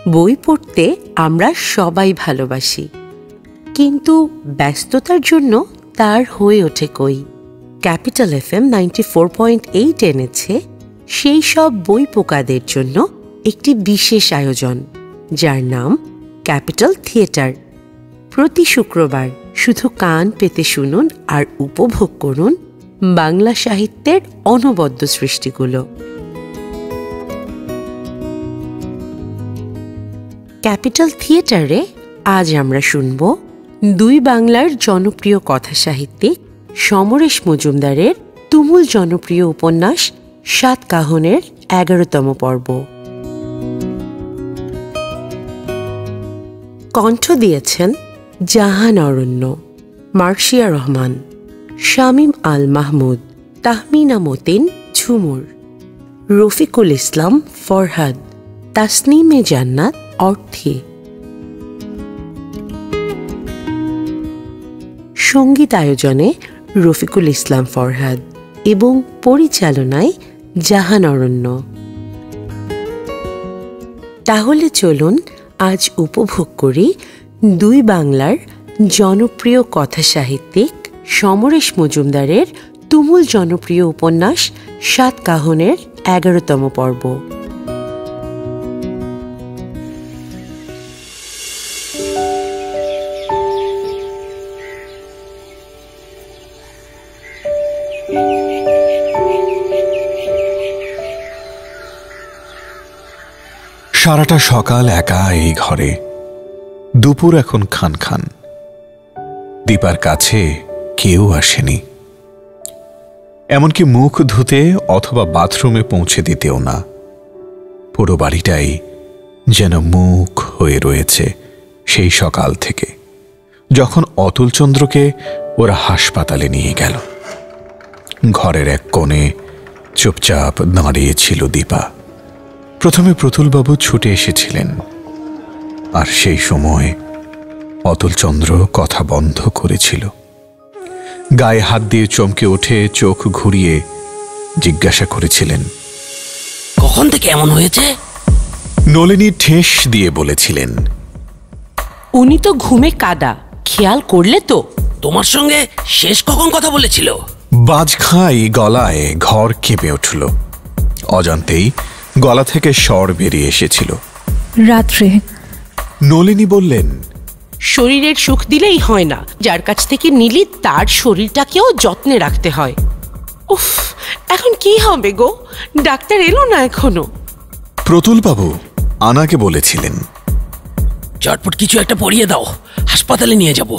বই পড়তে আমরা সবাই ভালোবাসি, কিন্তু ব্যস্ততার জন্য তার হয়ে ওঠে কই। ক্যাপিটাল FM 94.8 এনেছে সেই সব বই পোকাদের জন্য একটি বিশেষ আয়োজন, যার নাম ক্যাপিটাল থিয়েটার। প্রতি শুক্রবার শুধু কান পেতে শুনুন আর উপভোগ করুন বাংলা সাহিত্যের অনবদ্য সৃষ্টিগুলো। ক্যাপিটাল থিয়েটারে আজ আমরা শুনব দুই বাংলার জনপ্রিয় কথা সাহিত্যিক সমরেশ মজুমদারের তুমুল জনপ্রিয় উপন্যাস সাতকাহনের 11তম পর্ব। কণ্ঠ দিয়েছেন জাহান অরণ্য, মার্শিয়া রহমান, শামীম আল মাহমুদ, তাহমিনা মতিন ঝুমুর, রফিকুল ইসলাম ফরহাদ, তাসনিমে জান্নাত অর্থী। সঙ্গীত আয়োজনে রফিকুল ইসলাম ফরহাদ এবং পরিচালনায় জাহান অরণ্য। তাহলে চলুন আজ উপভোগ করি দুই বাংলার জনপ্রিয় কথা সাহিত্যিক সমরেশ মজুমদারের তুমুল জনপ্রিয় উপন্যাস সাতকাহনের 11তম পর্ব। সারাটা সকাল একা এই ঘরে, দুপুর এখন খান খান। দীপার কাছে কেউ আসেনি, এমনকি মুখ ধুতে অথবা বাথরুমে পৌঁছে দিতেও না। পুরো বাড়িটাই যেন মুখ হয়ে রয়েছে সেই সকাল থেকে, যখন অতুলচন্দ্রকে ওরা হাসপাতালে নিয়ে গেল। ঘরের এক কোণে চুপচাপ দাঁড়িয়েছিল দীপা। প্রথমে প্রতুলবাবু ছুটে এসেছিলেন, আর সেই সময় অতুলচন্দ্র কথা বন্ধ করেছিল। গায়ে হাত দিয়ে চমকে উঠে চোখ ঘুরিয়ে জিজ্ঞাসা করেছিলেন, কখন থেকে এমন হয়েছে? নলিনী ঠেস দিয়ে বলেছিলেন, উনি তো ঘুমে কাদা, খেয়াল করলে তো? তোমার সঙ্গে শেষ কখন কথা বলেছিল? বাজখাই গলায় ঘর কেঁপে উঠল। অজান্তেই গলা থেকে স্বর বেরিয়ে এসেছিল। রাত্রে। নলিনী বললেন, শরীরের সুখ দিলেই হয় না, যার কাছ থেকে নিলি তার শরীরটাকেও যত্নে রাখতে হয়। উফ, এখন কি হবে গো? ডাক্তার এলো না এখনো? প্রতুলবাবু আনাকে বলেছিলেন, চটপট কিছু একটা পরিয়ে দাও, হাসপাতালে নিয়ে যাব।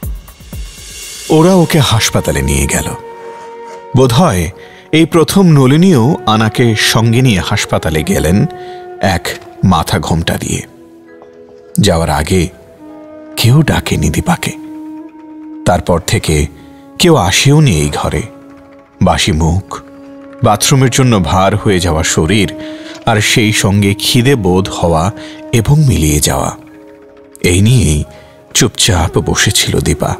ওরা ওকে হাসপাতালে নিয়ে গেল। বোধহয় এই প্রথম নলিনীও আনাকে সঙ্গে নিয়ে হাসপাতালে গেলেন এক মাথা ঘোমটা দিয়ে। যাওয়ার আগে কেউ ডাকেনি দীপাকে। তারপর থেকে কেউ আসেও নি এই ঘরে। বাসি মুখ, বাথরুমের জন্য ভার হয়ে যাওয়া শরীর, আর সেই সঙ্গে খিদে বোধ হওয়া এবং মিলিয়ে যাওয়া, এই নিয়েই চুপচাপ বসেছিল দীপা।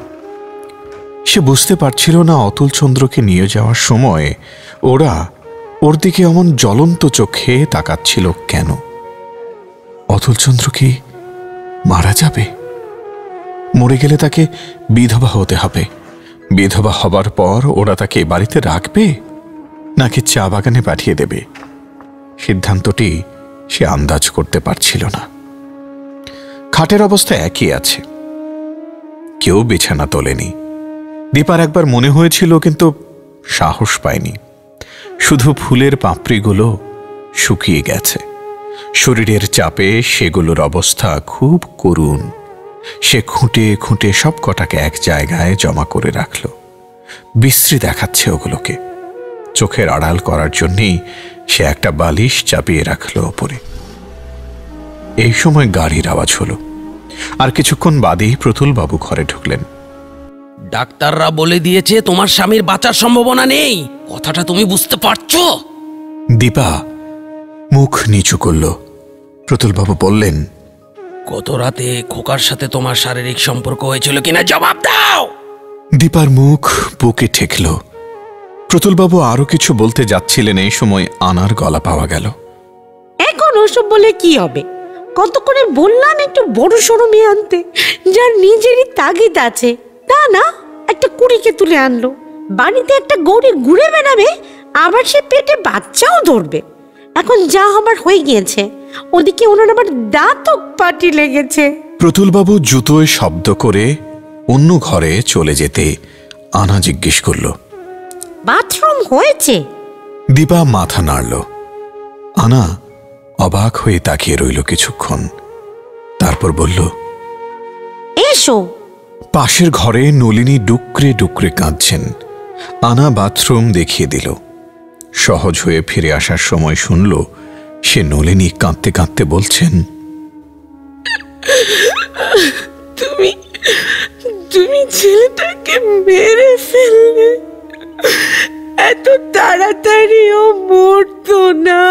সে বুঝতে পারছিল না অতুলচন্দ্রকে নিয়ে যাওয়ার সময় ওরা ওর দিকে এমন জ্বলন্ত চোখে তাকাচ্ছিল কেন। অতুলচন্দ্র কি মারা যাবে? মরে গেলে তাকে বিধবা হতে হবে। বিধবা হবার পর ওরা তাকে বাড়িতে রাখবে নাকি চা বাগানে পাঠিয়ে দেবে, সিদ্ধান্তটি সে আন্দাজ করতে পারছিল না। খাটের অবস্থা একই আছে, কেউ বিছানা তোলেনি। দীপার একবার মনে হয়েছিল, কিন্তু সাহস পায়নি। শুধু ফুলের পাপড়িগুলো শুকিয়ে গেছে। শরীরের চাপে সেগুলোর অবস্থা খুব করুণ। সে খুঁটে খুঁটে সব কটাকে এক জায়গায় জমা করে রাখল। বিশ্রী দেখাচ্ছে ওগুলোকে। চোখের আড়াল করার জন্যেই সে একটা বালিশ চাপিয়ে রাখল ওপরে। এই সময় গাড়ির আওয়াজ হলো, আর কিছুক্ষণ বাদেই প্রতুলবাবু ঘরে ঢুকলেন। ডাক্তাররা বলে দিয়েছে তোমার স্বামীর বাঁচার সম্ভাবনা নেই, কথাটা তুমি বুঝতে পারছো? দীপা মুখ নিচু করল। প্রতুলবাবু বললেন, গত রাতে খোকার সাথে তোমার শারীরিক সম্পর্ক হয়েছিল কিনা জবাব দাও। দীপার মুখ বুকে ঠেকল। প্রতুলবাবু আরো কিছু বলতে যাচ্ছিলেন, এই সময় আনার গলা পাওয়া গেল। এখন ওসব বলে কি হবে? কত করে বললাম একটু বড় সড়ো মেয়ে আনতে, যার নিজেরই তাগিদ আছে। তা না, একটা কুড়িকে তুলে আনলো। বাড়িতে একটা গৌরী ঘুরে বেড়াবে, আবার সে পেটে বাচ্চাও ধরবে। এখন যা হবার হয়ে গিয়েছে, ওদিকে ওনার আবার দাঁতক পাটি লেগেছে। প্রতুলবাবু জুতোয় শব্দ করে অন্য ঘরে চলে যেতে আনা জিজ্ঞেস করল, বাথরুম হয়েছে? দীপা মাথা নাড়ল। আনা অবাক হয়ে তাকিয়ে রইল কিছুক্ষণ, তারপর বলল, এসো। পাশের ঘরে নলিনী ডুকরে ডুকরে কাঁদছেন। আনা বাথরুম দেখিয়ে দিল। সহজ হয়ে ফিরে আসার সময় শুনল সে নলিনী কাঁদতে কাঁদতে বলছেন, তুমি তুমি ছেলেটাকে মেরে ফেললে, এত তাড়াতাড়িও মরতো না।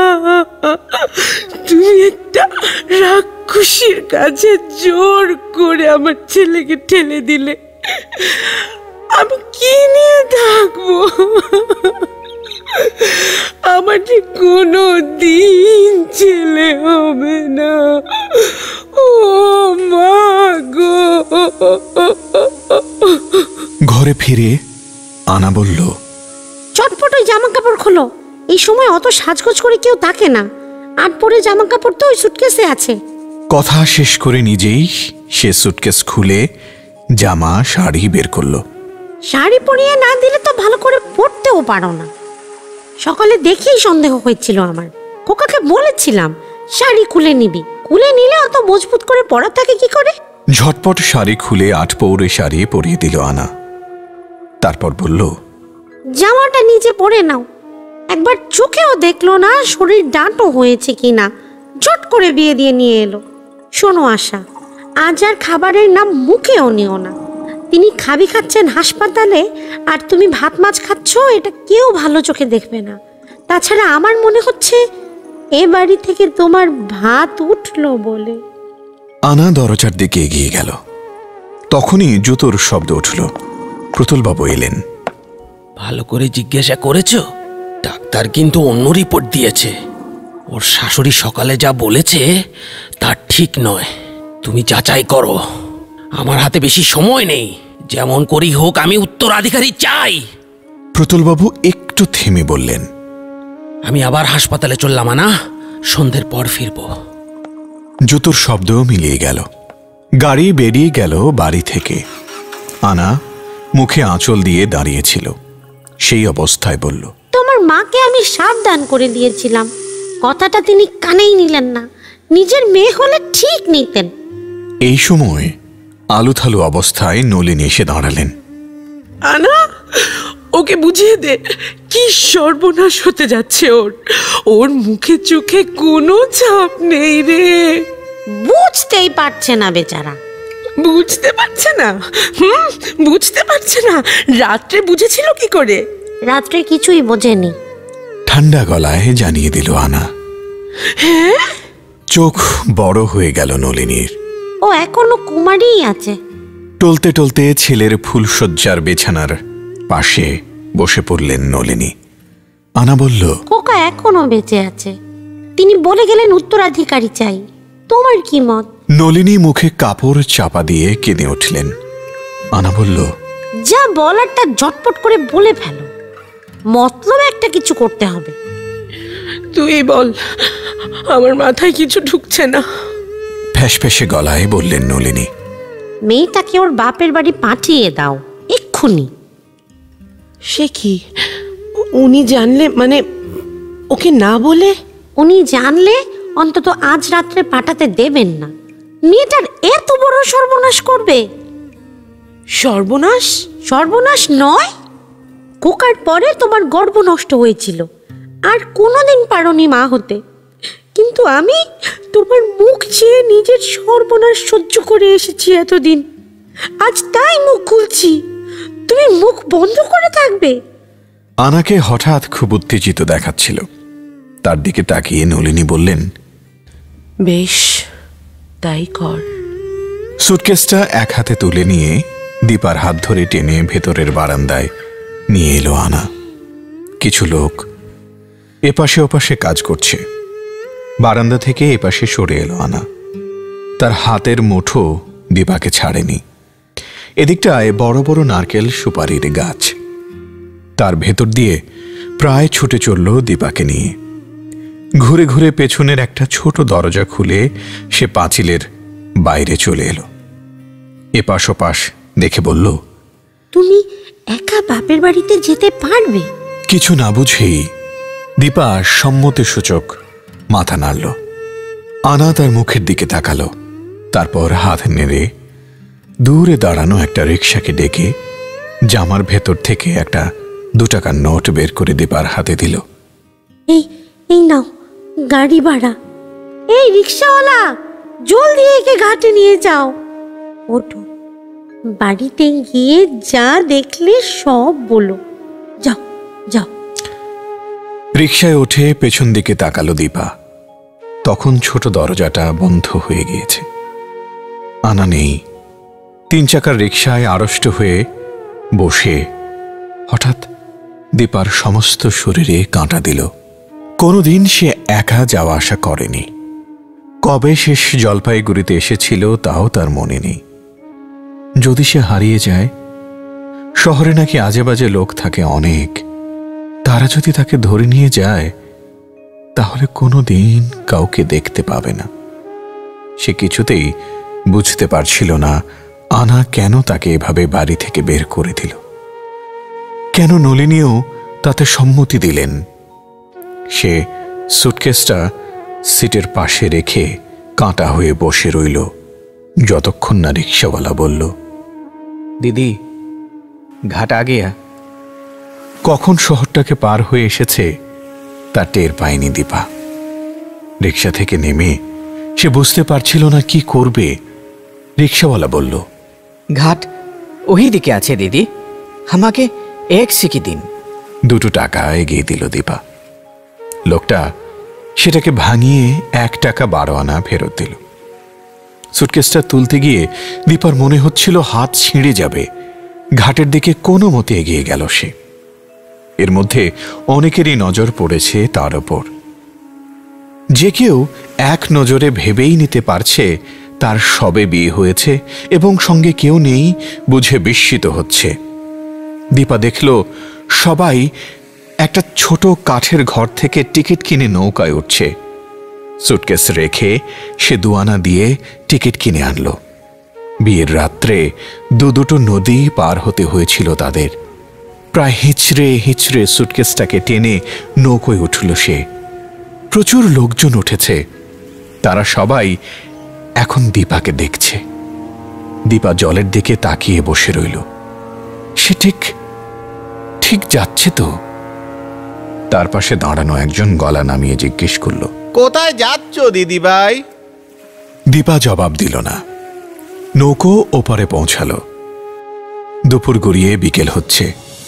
তুমি একটা রাক্ষসীর কাছে জোর করে আমার ছেলেকে ঠেলে দিলে। আমি কি নিয়ে থাকবো? আমার যে কোনো দিন ছেলে হবে না। ও মা গো। ঘরে ফিরে আনা বলল, চটপট ওই জামা কাপড় খোলো। এই সময় অত সাজগোজ করে কেউ থাকে না। আর পরে জামা কাপড় তো ওই সুটকেসে আছে। কথা শেষ করে নিজেই সে সুটকেস খুলে জামা শাড়ি বের করলো। শাড়ি পরিয়ে না দিলে তো ভালো করে পরতেও পারো না। সকালে দেখেই সন্দেহ হয়েছিল আমার। খোকাকে বলেছিলাম শাড়ি খুলে নিবি, খুলে নিলে অত মজবুত করে পরা থাকে কি করে। ঝটপট শাড়ি খুলে 8 পৌরে শাড়ি পরিয়ে দিল আনা। তারপর বলল, জামাটা নিচে পরে নাও। একবার চোখেও দেখলো না শরীর ডাঁটো হয়েছে কিনা, ঝট করে বিয়ে দিয়ে নিয়ে এলো। শোনো আশা, আজ আর খাবারের নাম মুখেও নিও না। তিনি খাবি খাচ্ছেন হাসপাতালে, আর তুমি ভাত মাছ খাচ্ছ, এটা কেউ ভালো চোখে দেখবে না। তাছাড়া আমার মনে হচ্ছে এ বাড়ি থেকে তোমার ভাত উঠলো বলে। আনা দরজার দিকে এগিয়ে গেল। তখনই জুতোর শব্দ উঠল। প্রতুলবাবু এলেন। ভালো করে জিজ্ঞাসা করেছো? ডাক্তার কিন্তু অন্য রিপোর্ট দিয়েছে। ওর শাশুড়ি সকালে যা বলেছে তা ঠিক নয়। তুমি যাচাই করো। আমার হাতে বেশি সময় নেই। যেমন করি হোক আমি উত্তরাধিকারী চাই। প্রতুলবাবু একটু থেমে বললেন, আমি আবার হাসপাতালে চললাম না, সন্ধ্যের পর ফিরব। জুতোর শব্দ মিলিয়ে গেল। গাড়ি বেরিয়ে গেল বাড়ি থেকে। আনা মুখে আঁচল দিয়ে দাঁড়িয়েছিল। সেই অবস্থায় বলল, তোমার মাকে আমি সাবধান করে দিয়েছিলাম, কথাটা তিনি কানেই নিলেন না। নিজের মেয়ে হলে ঠিক নিতেন। এই সময় আলুথালু অবস্থায় নলিনী এসে দাঁড়ালেন। আনা, ওকে বুঝিয়ে দে কি সর্বনাশ হতে যাচ্ছে ওর। ওর মুখে চোখে কোনো ছাপ নেই রে। বুঝতেই পারছে না বেচারা। বুঝতে পারছে না? বুঝতে পারছে না। রাত্রে বুঝেছিল কি করে? রাত্রে কিছুই বোঝেনি। ঠান্ডা গলায় জানিয়ে দিল আনা। হ্যাঁ, চোখ বড় হয়ে গেল নলিনীর। ও এখনো কুমারীই আছে। টলতে টলতে ছেলের ফুলশয্যার বিছানার পাশে বসে পড়লেন নলিনী। আনা বলল, খোকা এখনো বেঁচে আছে। তিনি বলে গেলেন উত্তরাধিকারী চাই। তোমার কি মত? নলিনী মুখে কাপড় চাপা দিয়ে কেঁদে উঠলেন। আনা বলল, যা বলারটা ঝটপট করে বলে ফেলো। মতলব একটা কিছু করতে হবে। তুই বল, আমার মাথায় কিছু ঢুকছে না। ফ্যাসফ্যাসে গলায় বললেন নলিনী। মেয়েটাকে ওর বাপের বাড়ি পাঠিয়ে দাও এক্ষুনি। সে কি? উনি জানলে, মানে ওকে না বলে? উনি জানলে অন্তত আজ রাত্রে পাঠাতে দেবেন না। মেয়েটার এত বড় সর্বনাশ করবে। সর্বনাশ? সর্বনাশ নয়, খোকার পরে তোমার গর্ভ নষ্ট হয়েছিল, আর কোনোদিন পারোনি মা হতে। কিন্তু আমি তোমার মুখ চেয়ে নিজের সর্বনাশ সহ্য করে এসেছি এতদিন। আজ তাই মুখ খুলছি। তুমি মুখ বন্ধ করে থাকবে? আনাকে হঠাৎ খুব উত্তেজিত দেখাচ্ছিল। তার দিকে তাকিয়ে নলিনী বললেন, বেশ, তাই কর। সুটকেসটা এক হাতে তুলে নিয়ে দীপার হাত ধরে টেনে ভেতরের বারান্দায় নিয়ে এলো আনা। কিছু লোক এপাশে ওপাশে কাজ করছে। বারান্দা থেকে এপাশে সরে এলো আনা। তার হাতের মুঠো দীপাকে ছাড়েনি। এদিকটায় বড় বড় নারকেল সুপারির গাছ। তার ভেতর দিয়ে প্রায় ছুটে চলল দীপাকে নিয়ে। ঘুরে ঘুরে পেছনের একটা ছোট দরজা খুলে সে পাঁচিলের বাইরে চলে এলো। এপাশ ওপাশ দেখে বলল, তুমি একা বাপের বাড়িতে যেতে পারবে? কিছু না বুঝেই দীপা সম্মতিসূচক মাথা নাড়ল। আনা তার মুখের দিকে তাকালো, তারপর হাত নেড়ে দূরে দাঁড়ানো একটা রিকশাকে ডেকে জামার ভেতর থেকে একটা 2 টাকার নোট বের করে দীপার হাতে দিল। এই এই নাও গাড়ি ভাড়া। এই রিক্সাওয়ালা, জলদি একে ঘাটে নিয়ে যাও। ওঠো, বাড়িতে গিয়ে যা দেখলে সব বলো। যাও যাও। রিকশায় ওঠে পেছন দিকে তাকালো দীপা। তখন ছোট দরজাটা বন্ধ হয়ে গিয়েছে। আনা নেই। 3 চাকার রিকশায় আড়ষ্ট হয়ে বসে হঠাৎ দীপার সমস্ত শরীরে কাঁটা দিল। কোনোদিন সে একা যাওয়া আসা করেনি। কবে শেষ জলপাইগুড়িতে এসেছিল তাও তার মনে নেই। যদি সে হারিয়ে যায়, শহরে নাকি আজে বাজে লোক থাকে অনেক, তারা যদি তাকে ধরে নিয়ে যায় তাহলে কোনোদিন কাউকে দেখতে পাবে না। সে কিছুতেই বুঝতে পারছিল না আনা কেন তাকে এভাবে বাড়ি থেকে বের করে দিল, কেন নলিনীও তাতে সম্মতি দিলেন। সে সুটকেসটা সিটের পাশে রেখে কাঁটা হয়ে বসে রইল যতক্ষণ না রিক্সাওয়ালা বলল, দিদি ঘাট আ গিয়া। কখন শহরটাকে পার হয়ে এসেছে তা টের পায়নি দীপা। রিক্সা থেকে নেমে সে বুঝতে পারছিল না কি করবে। রিক্সাওয়ালা বলল, ঘাট ওই দিকে আছে দিদি, আমাকে 1 সিকি দিন। 2 টাকা এগিয়ে দিল দীপা। লোকটা সেটাকে ভাঙিয়ে 1 টাকা 12 আনা ফেরত দিল। সুটকেসটা তুলতে গিয়ে দীপার মনে হচ্ছিল হাত ছিঁড়ে যাবে। ঘাটের দিকে কোনো মতে এগিয়ে গেল সে। এর মধ্যে অনেকেরই নজর পড়েছে তার ওপর। যে কেউ এক নজরে ভেবেই নিতে পারছে তার সবে বিয়ে হয়েছে এবং সঙ্গে কেউ নেই বুঝে বিস্মিত হচ্ছে। দীপা দেখল সবাই একটা ছোট কাঠের ঘর থেকে টিকিট কিনে নৌকায় উঠছে। সুটকেস রেখে সে 2 আনা দিয়ে টিকিট কিনে আনলো। বিয়ের রাত্রে 2 নদী পার হতে হয়েছিল তাদের। প্রায় হিচড়ে হিচড়ে সুটকেসটাকে টেনে নৌকোয় উঠল সে। প্রচুর লোকজন উঠেছে। তারা সবাই এখন দীপাকে দেখছে। দীপা জলের দিকে তাকিয়ে বসে রইল। সে ঠিক যাচ্ছে তো? তার পাশে দাঁড়ানো একজন গলা নামিয়ে জিজ্ঞেস করল, কোথায় যাচ্ছ দিদি ভাই? দীপা জবাব দিল না। নৌকো ওপারে পৌঁছালো। দুপুর গড়িয়ে বিকেল হচ্ছে।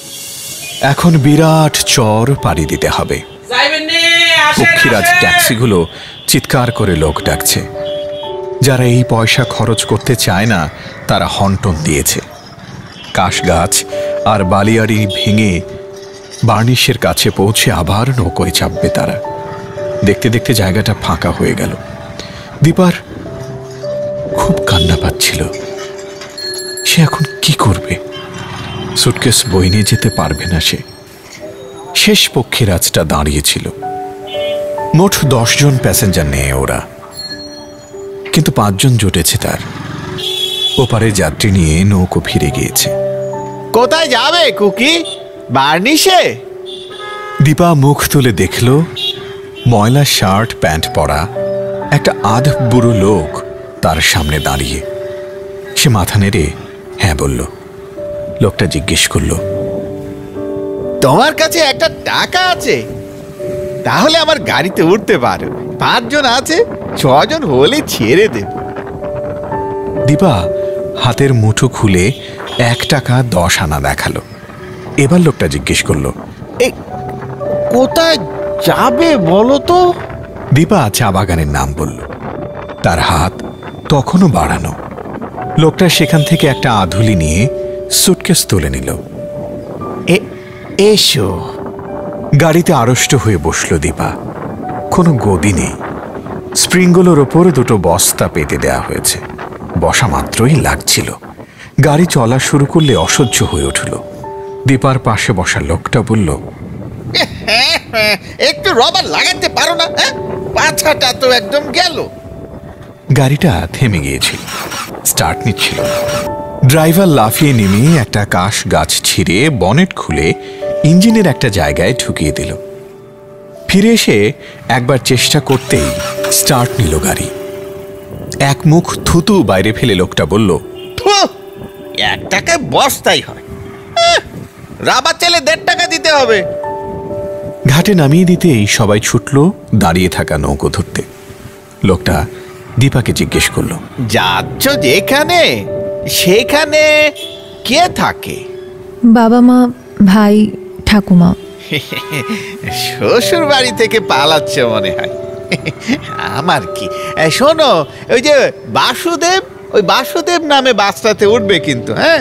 এখন বিরাট চর পাড়ি দিতে হবে। পক্ষীরাজ ট্যাক্সিগুলো চিৎকার করে লোক ডাকছে। যারা এই পয়সা খরচ করতে চায় না তারা হন্টন দিয়েছে। কাশ গাছ আর বালিয়াড়ি ভেঙে বার্নিশের কাছে পৌঁছে আবার নৌকোয় চাপবে তারা। দেখতে দেখতে জায়গাটা ফাঁকা হয়ে গেল। দীপার খুব কান্না পাচ্ছিল। সে এখন কি করবে? সুটকেস বই নিয়ে যেতে পারবে না সে। শেষ পক্ষীরাজটা দাঁড়িয়েছিল। মোট 10 জন প্যাসেঞ্জার নেয় ওরা, কিন্তু 5 জন জুটেছে তার। ওপারে যাত্রী নিয়ে নৌকো ফিরে গিয়েছে। কোথায় যাবে কুকি? বার্নিশে? দীপা মুখ তুলে দেখল ময়লা শার্ট প্যান্ট পরা একটা আধ বুড়ো লোক তার সামনে দাঁড়িয়ে। সে মাথা নেড়ে হ্যাঁ বলল। লোকটা জিজ্ঞেস করল, তোমার কাছে একটা টাকা আছে? তাহলে আমার গাড়িতে উঠতে পারো। 5 জন আছে, 6 জন হলে ছেড়ে দেব। দীপা হাতের মুঠো খুলে 1 টাকা 10 আনা দেখালো। এবার লোকটা জিজ্ঞেস করলো, এই কোথায় যাবে বলো তো? দীপা চা বাগানের নাম বলল। তার হাত তখনও বাড়ানো। লোকটা সেখান থেকে একটা আধুলি নিয়ে সুটকেস তুলে নিল। এসো। গাড়িতে আড়ষ্ট হয়ে বসল দীপা। কোনো গদি নেই। স্প্রিংগুলোর ওপর দুটো বস্তা পেতে দেয়া হয়েছে। বসা মাত্রই লাগছিল। গাড়ি চলা শুরু করলে অসহ্য হয়ে উঠল। দীপার পাশে বসা লোকটা বলল, একটু রবার লাগাতে পারো না? পাছাটা তো একদম গেল। গাড়িটা থেমে গিয়েছিল, স্টার্ট নিচ্ছিল। ড্রাইভার লাফিয়ে নেমে একটা কাশ গাছ ছিঁড়ে বনেট খুলে ইঞ্জিনের একটা জায়গায় ঢুকিয়ে দিল। ফিরে এসে একবার চেষ্টা করতেই স্টার্ট নিল গাড়ি। এক মুখ থুতু বাইরে ফেলে লোকটা বলল, 1 টাকায় বস্তাই হয়, রাবার চাইলে 1.5 টাকা দিতে হবে। ঘাটে নামিয়ে দিতেই সবাই ছুটল দাঁড়িয়ে থাকা নৌকো ধরতে। লোকটা দীপাকে জিজ্ঞেস করল, যাচ্ছ যেখানে সেখানে কে থাকে? বাবা মা, ভাই, ঠাকুমা। শ্বশুর বাড়ি থেকে পালাচ্ছ মনে হয়। আমার কি, শোনো, ওই যে বাসুদেব, ওই বাসুদেব নামে বাসটাতে উঠবে কিন্তু। হ্যাঁ।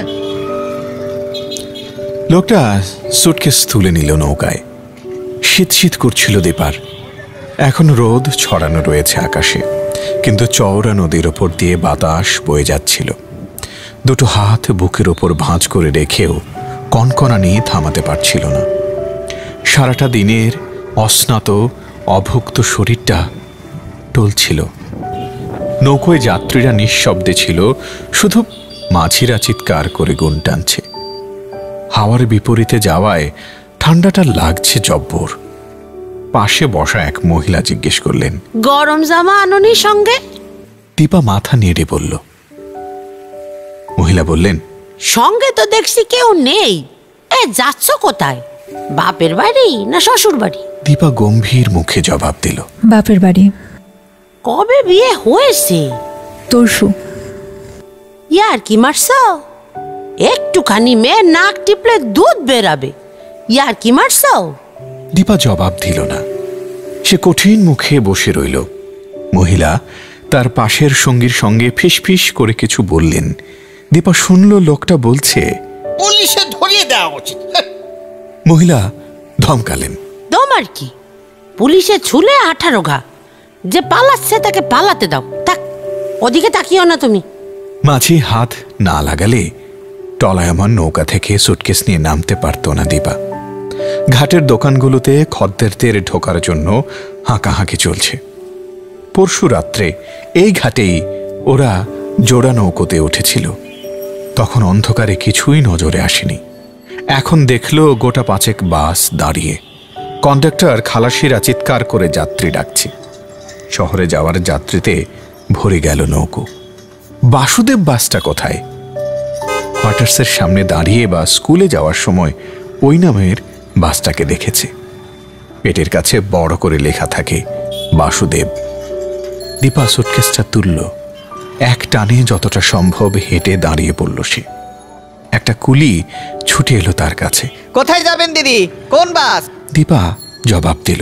লোকটা সুটকেস তুলে নিল নৌকায়। শীত শীত করছিল দীপার। এখন রোদ ছড়ানো রয়েছে আকাশে, কিন্তু চওড়া নদীর ওপর দিয়ে বাতাস বয়ে যাচ্ছিল। দুটো হাত বুকের ওপর ভাঁজ করে রেখেও কনকনানি থামাতে পারছিল না। সারাটা দিনের অস্নাত অভুক্ত শরীরটা টলছিল। নৌকোয় যাত্রীরা নিঃশব্দে ছিল, শুধু মাঝিরা চিৎকার করে গুণ টানছে। হাওয়ার বিপরীতে যাওয়ায় ঠান্ডাটা লাগছে জব্বর। পাশে বসা এক মহিলা জিজ্ঞেস করলেন, গরম জামা আননি সঙ্গে? দীপা মাথা নেড়ে বলল। মহিলা বললেন, সঙ্গে তো দেখছি কেউ নেই। যাচ্ছ কোথায়? বাপের বাড়ি না শ্বশুর বাড়ি? দীপা গম্ভীর মুখে জবাব দিল, বাপের বাড়ি। কবে বিয়ে হয়েছে? তরশু। ইয়ার কি মারছ? একটুখানি মেয়ে নাক টিপলে দুধ বেরাবে। ইয়ার কি মারছ? দীপা জবাব দিল না। সে কঠিন মুখে বসে রইল। মহিলা তার পাশের সঙ্গীর সঙ্গে ফিসফিস করে কিছু বললেন। দীপা শুনল লোকটা বলছে, পুলিশে ধরিয়ে দেওয়া উচিত। মহিলা ধমকালেন, দম আর কি, পুলিশে ছুলে 18 ঘা। যে পালাচ্ছে তাকে পালাতে দাও। থাক, ওদিকে তাকিও না তুমি। মাঝি হাত না লাগালে টলায়মান নৌকা থেকে সুটকেস নিয়ে নামতে পারত না দীপা। ঘাটের দোকানগুলোতে খদ্দেরদের ঢোকার জন্য হাঁকাহাঁকি চলছে। পরশু রাত্রে এই ঘাটেই ওরা জোড়া নৌকোতে উঠেছিল। তখন অন্ধকারে কিছুই নজরে আসেনি। এখন দেখল গোটা 5 বাস দাঁড়িয়ে। কন্ডাক্টর খালাসিরা চিৎকার করে যাত্রী ডাকছে। শহরে যাওয়ার যাত্রীতে ভরে গেল নৌকো। বাসুদেব বাসটা কোথায়? কোয়ার্টার্সের সামনে দাঁড়িয়ে বা স্কুলে যাওয়ার সময় ওই নামের বাসটাকে দেখেছে। পেটের কাছে বড় করে লেখা থাকে বাসুদেব। দীপা সুটকেসটা তুলল। এক টানে যতটা সম্ভব হেঁটে দাঁড়িয়ে পড়ল সে। একটা কুলি ছুটে এলো তার কাছে। কোথায় যাবেন দিদি? কোন বাস? দীপা জবাব দিল,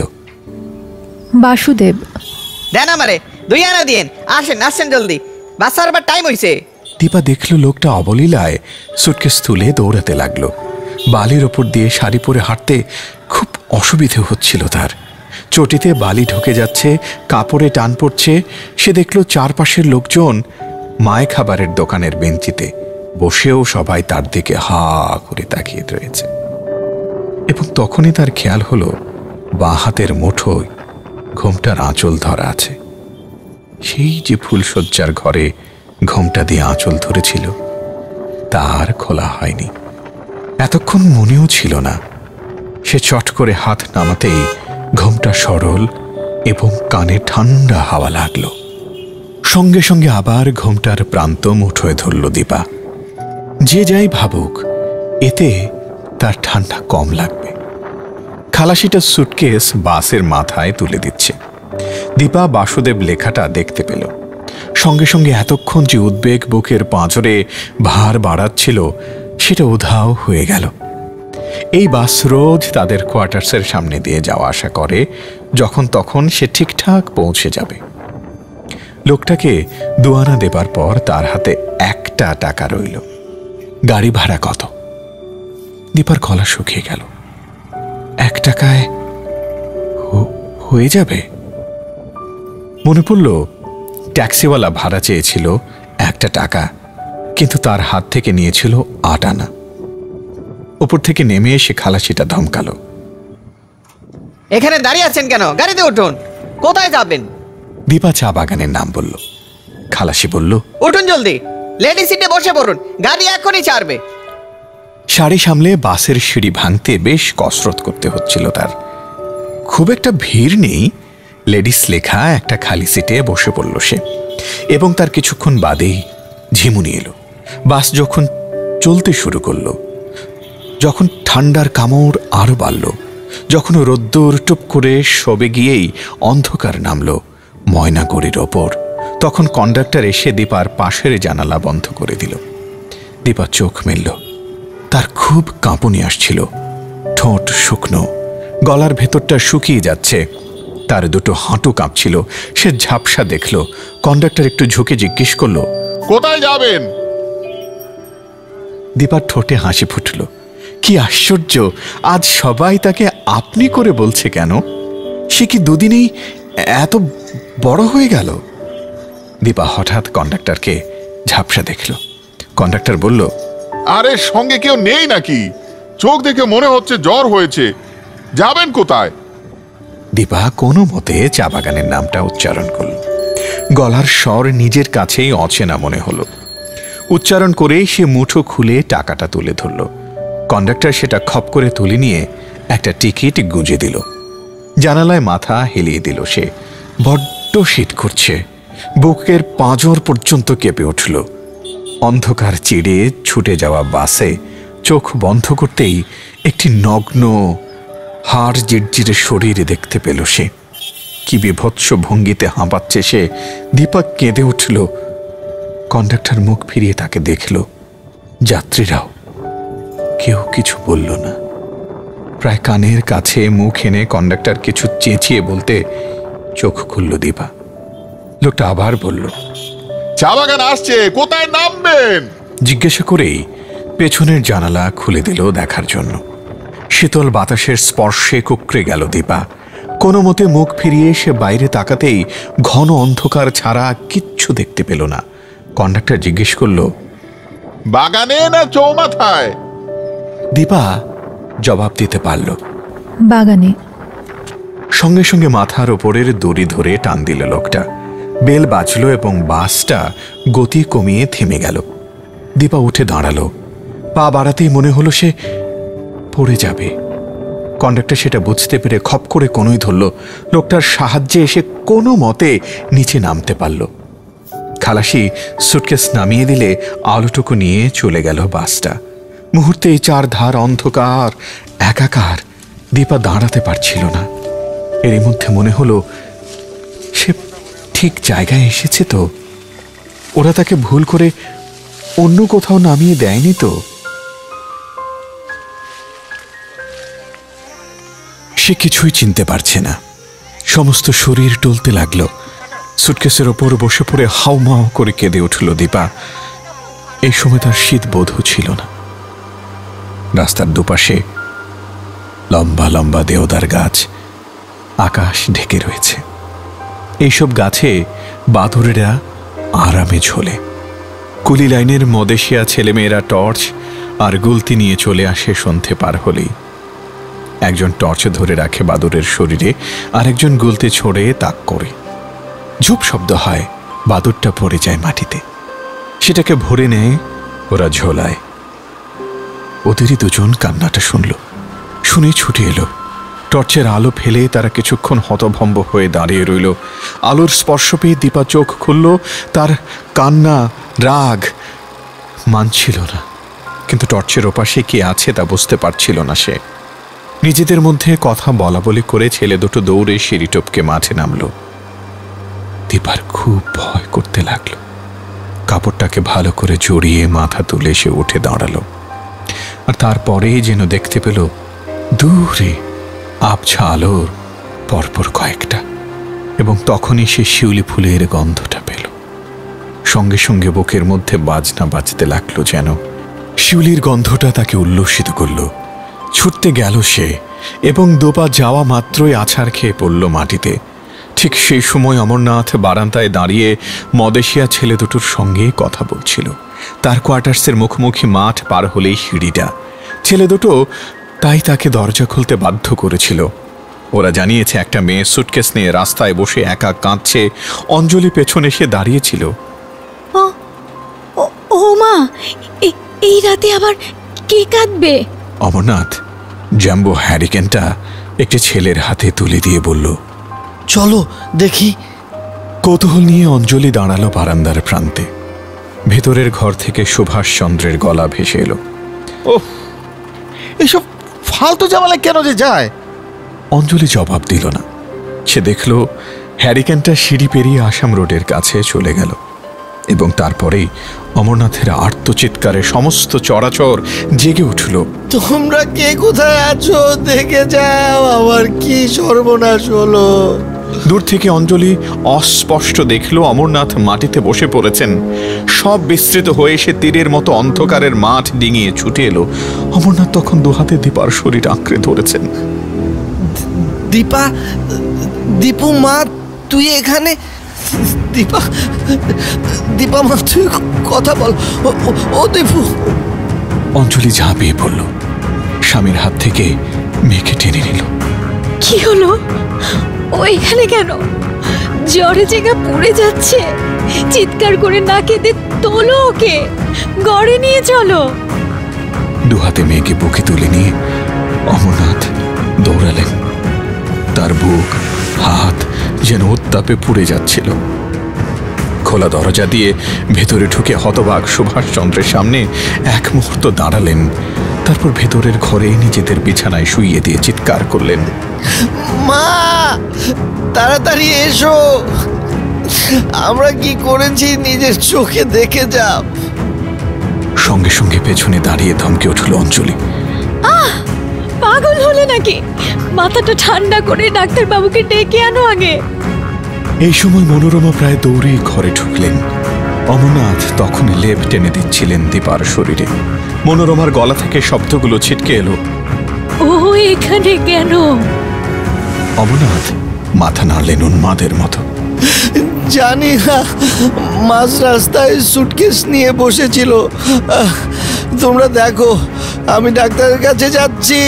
বাসুদেব। দেন আমারে 2 আনা দিন। আসেন আসেন জলদি, বাস ছাড়বার টাইম হইছে। দীপা দেখল লোকটা অবলীলায় সুটকেস তুলে দৌড়াতে লাগলো। বালির ওপর দিয়ে শাড়ি পরে হাঁটতে খুব অসুবিধে হচ্ছিল তার। চটিতে বালি ঢুকে যাচ্ছে, কাপড়ে টান পড়ছে। সে দেখল চারপাশের লোকজন মায় খাবারের দোকানের বেঞ্চিতে বসেও সবাই তার দিকে হা করে তাকিয়ে রয়েছে। এবং তখনই তার খেয়াল হলো বাঁ হাতের মুঠোয় ঘোমটার আঁচল ধরা আছে। সেই যে ফুলশয্যার ঘরে ঘোমটা দিয়ে আঁচল ধরেছিল তার খোলা হয়নি। এতক্ষণ মনেও ছিল না। সে চট করে হাত নামাতেই ঘোমটা সরল এবং কানে ঠান্ডা হাওয়া লাগলো। সঙ্গে সঙ্গে আবার ঘোমটার প্রান্ত মুঠোয় ধরল দীপা। যে যাই ভাবুক, এতে তার ঠান্ডা কম লাগবে। খালাসিটা সুটকেস বাসের মাথায় তুলে দিচ্ছে। দীপা বাসুদেব লেখাটা দেখতে পেল। সঙ্গে সঙ্গে এতক্ষণ যে উদ্বেগ বুকের পাঁজরে ভার বাড়াচ্ছিল সেটা উধাও হয়ে গেল। এই বাস রোজ তাদের কোয়ার্টার্সের সামনে দিয়ে যাওয়া আসা করে। যখন তখন সে ঠিকঠাক পৌঁছে যাবে। লোকটাকে 2 আনা দেবার পর তার হাতে 1 টাকা রইল। গাড়ি ভাড়া কত? দীপার গলা শুকিয়ে গেল। 1 টাকায় হয়ে যাবে? মনে পড়ল ট্যাক্সিওয়ালা ভাড়া চেয়েছিল 1 টাকা, কিন্তু তার হাত থেকে নিয়েছিল 8 আনা। উপর থেকে নেমে এসে খালাসিটা ধমকালো, এখানে দাঁড়িয়ে আছেন কেন? গাড়িতে উঠুন, কোথায় যাবেন? দীপা চা বাগানের নাম বলল। খালাসি বলল, উঠুন জলদি, লেডি সিটে বসে পড়ুন, গাড়ি এখনই ছাড়বে। শাড়ি সামলে বাসের সিঁড়ি ভাঙতে বেশ কসরত করতে হচ্ছিল তার। খুব একটা ভিড় নেই, লেডিস লেখা একটা খালি সিটে বসে পড়ল সে, এবং তার কিছুক্ষণ বাদেই ঝিমুনি এলো। বাস যখন চলতে শুরু করলো, যখন ঠান্ডার কামড় আরো বাড়ল, যখন রোদ্দুর টুপ করে সবে গিয়েই অন্ধকার নামল ময়নাগড়ির ওপর, তখন কন্ডাক্টর এসে দীপার পাশের জানালা বন্ধ করে দিল। দীপা চোখ মেলল, তার খুব কাঁপুনি আসছিল, ঠোঁট শুকনো, গলার ভেতরটা শুকিয়ে যাচ্ছে, তার দুটো হাঁটু কাঁপছিল। সে ঝাপসা দেখল। কন্ডাক্টর একটু ঝুঁকে জিজ্ঞেস করল, কোথায় যাবেন? দীপার ঠোঁটে হাসি ফুটল। কি আশ্চর্য, আজ সবাই তাকে আপনি করে বলছে কেন? সে কি দুদিনেই এত বড় হয়ে গেল? দীপা হঠাৎ কন্ডাক্টরকে ঝাপসা দেখল। কন্ডাক্টর বলল, আরে সঙ্গে কেউ নেই নাকি? চোখ দেখে মনে হচ্ছে জ্বর হয়েছে। যাবেন কোথায়? দীপা কোনো মতে চা বাগানের নামটা উচ্চারণ করল। গলার স্বর নিজের কাছেই অচেনা মনে হলো। উচ্চারণ করে সে মুঠো খুলে টাকাটা তুলে ধরল। কন্ডাক্টর সেটা খপ করে তুলে নিয়ে একটা টিকিট গুঁজে দিল। জানালায় মাথা হেলিয়ে দিল সে। বড্ড শীত করছে, বুকের পাঁজর পর্যন্ত কেঁপে উঠল। অন্ধকার চিড়ে ছুটে যাওয়া বাসে চোখ বন্ধ করতেই একটি নগ্ন হাড় জিরজিরে শরীরে দেখতে পেল সে। কি বিভৎস ভঙ্গিতে হাঁপাচ্ছে সে। দীপা কেঁদে উঠল। কন্ডাক্টর মুখ ফিরিয়ে তাকে দেখল। যাত্রীরাও কেউ কিছু বলল না। প্রায় কানের কাছে মুখ এনে কন্ডাক্টর কিছু চেঁচিয়ে বলতে চোখ খুলল দীপা। লোকটা আবার বলল, চা বাগান আসছে, কোথায় নামবেন? জিজ্ঞাসা করেই পেছনের জানালা খুলে দিল দেখার জন্য। শীতল বাতাসের স্পর্শে কুকড়ে গেল দীপা। কোনো মতে মুখ ফিরিয়ে সে বাইরে তাকাতেই ঘন অন্ধকার ছাড়া কিচ্ছু দেখতে পেল না। কন্ডাক্টর জিজ্ঞেস করল, বাগানে না চৌমাথায়? দীপা জবাব দিতে পারল, বাগানে। সঙ্গে সঙ্গে মাথার ওপরের দড়ি ধরে টান দিল লোকটা। বেল বাজল এবং বাসটা গতি কমিয়ে থেমে গেল। দীপা উঠে দাঁড়ালো। পা বাড়াতেই মনে হলো সে পড়ে যাবে। কন্ডাক্টর সেটা বুঝতে পেরে খপ করে কোনোই ধরল। লোকটার সাহায্যে এসে কোনো মতে নিচে নামতে পারল। খালাসি সুটকেস নামিয়ে দিলে আলোটুকু নিয়ে চলে গেল বাসটা। মুহূর্তেই চারধার অন্ধকার, একাকার। দীপা দাঁড়াতে পারছিল না। এরই মধ্যে মনে হলো সে ঠিক জায়গায় এসেছে তো। ওরা তাকে ভুল করে অন্য কোথাও নামিয়ে দেয়নি তো। সে কিছুই চিনতে পারছে না। সমস্ত শরীর টলতে লাগলো। সুটকেসের ওপর বসে পড়ে হাউমাউ করে কেঁদে উঠল দীপা। এই সময় তার শীত বোধও ছিল না। রাস্তার দুপাশে লম্বা লম্বা দেওদার গাছ, আকাশ ঢেকে রয়েছে। এইসব গাছে বাদুড়েরা আরামে ঝোলে। কুলি লাইনের মদেশিয়া ছেলেমেয়েরা টর্চ আর গুলতি নিয়ে চলে আসে সন্ধে পার হলেই। একজন টর্চ ধরে রাখে বাদুড়ের শরীরে, আর একজন গুলতি ছড়ে তাক করে। ঝুপ শব্দ হয়, বাদুড়টা পড়ে যায় মাটিতে। সেটাকে ভরে নেয় ওরা ঝোলায়। ওদেরই দুজন কান্নাটা শুনল, শুনে ছুটে এলো। টর্চের আলো ফেলে তারা কিছুক্ষণ হতভম্ব হয়ে দাঁড়িয়ে রইল। আলোর স্পর্শ পেয়ে দীপা চোখ খুলল। তার কান্না, রাগ মানছিল না, কিন্তু টর্চের ওপাশে কে আছে তা বুঝতে পারছিল না সে। নিজেদের মধ্যে কথা বলা বলি করে ছেলে দুটো দৌড়ে সিঁড়ি টপকে মাঠে নামল। দীপার খুব ভয় করতে লাগলো। কাপড়টাকে ভালো করে জড়িয়ে মাথা তুলে সে উঠে দাঁড়ালো। আর তারপরেই যেন দেখতে পেল দূরে আবছা আলোর পরপর কয়েকটা, এবং তখনই সে শিউলি ফুলের গন্ধটা পেল। সঙ্গে সঙ্গে বুকের মধ্যে বাজনা বাজতে লাগলো যেন। শিউলির গন্ধটা তাকে উল্লসিত করল। ছুটতে গেল সে, এবং দোপা যাওয়া মাত্রই আছাড় খেয়ে পড়ল মাটিতে। ঠিক সেই সময় অমরনাথ বারান্দায় দাঁড়িয়ে মদেশিয়া ছেলে দুটোর সঙ্গে কথা বলছিল। তার কোয়ার্টার্সের মুখোমুখি মাঠ পার হলেই সিঁড়িটা। ছেলে দুটো তাই তাকে দরজা খুলতে বাধ্য করেছিল। ওরা জানিয়েছে একটা মেয়ে সুটকেস নিয়ে রাস্তায় বসে একা কাঁদছে। অঞ্জলি পেছনে এসে দাঁড়িয়েছিল। ও মা, এই রাতে আবার কে কাঁদবে? অমরনাথ জ্যাম্বো হ্যারিকেনটা একটি ছেলের হাতে তুলে দিয়ে বলল, চলো দেখি। কৌতূহল নিয়ে অঞ্জলি দাঁড়ালো বারান্দার প্রান্তে। ভেতরের ঘর থেকে সুভাষচন্দ্রের গলা ভেসে এলো। ওহ, এসব ফালতু ঝামেলা কেন যে যায়? অঞ্জলি জবাব দিল না। সে দেখল হ্যারিকেনটা সিঁড়ি পেরিয়ে আসাম রোডের কাছে চলে গেল এবং তারপরেই অমরনাথের আর্তচিৎকারে সমস্ত চরাচর জেগে উঠল। তোমরা কে কোথায় আছো? দেখে যাও, আমার কি সর্বনাশ হলো। দূর থেকে অঞ্জলি অস্পষ্ট দেখল অমরনাথ মাটিতে বসে পড়েছেন। সব বিস্তৃত হয়ে সে তীরের মতো অন্ধকারের মাঠ ডিঙিয়ে ছুটে এলো। অমরনাথ তখন দুহাতে দীপার শরীর আঁকড়ে ধরেছেন। দীপা, দীপু মা, তুই এখানে? দীপা, দীপা মা, তুই কথা বল। ও দীপু। অঞ্জলি ঝাঁপিয়ে পড়ল, স্বামীর হাত থেকে মেয়েকে টেনে নিল। কি হলো? ও এখানে কেন? জ্বরে জেগা পড়ে যাচ্ছে। চিৎকার করে না কেঁদে তোলো ওকে, ঘরে নিয়ে চলো। দুহাতে মেয়েকে বুকে তুলে নিয়ে অমরনাথ দৌড়ালেন। তার বুক হাত যেন উত্তাপে পুড়ে যাচ্ছিল। খোলা দরজা দিয়ে ভেতরে ঢুকে হতবাক সুভাষচন্দ্রের সামনে এক মুহূর্ত দাঁড়ালেন। তারপর ভেতরের ঘরে নিজেদের বিছানায় শুইয়ে দিয়ে চিৎকার করলেন, মা, তাড়াতাড়ি এসো, আমরা কি করেছি নিজের চোখে দেখে যাও। সঙ্গে সঙ্গে পেছনে দাঁড়িয়ে ধমকে উঠল অঞ্জলি। পাগল হলে নাকি? মাথাটা ঠান্ডা করে ডাক্তারবাবুকে ডেকে আনো আগে। এই সময় মনোরমা প্রায় দৌড়ে ঘরে ঢুকলেন। অমরনাথ তখন লেপ টেনে দিচ্ছিলেন দীপার শরীরে। মনোরমার গলা থেকে শব্দগুলো ছিটকে এলো, ও এখানে কেন? অমরনাথ মাথা নাড়লেন উন্মাদের মতো। জানি না, মাঝ রাস্তায় সুটকেস নিয়ে বসেছিল। তোমরা দেখো, আমি ডাক্তারের কাছে যাচ্ছি।